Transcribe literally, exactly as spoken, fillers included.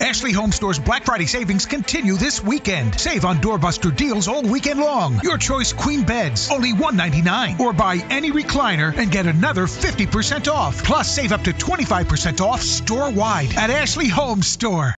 Ashley Home Store's Black Friday savings continue this weekend. Save on doorbuster deals all weekend long. Your choice queen beds, only one hundred ninety-nine dollars. Or buy any recliner and get another fifty percent off. Plus, save up to twenty-five percent off store-wide at Ashley Home Store.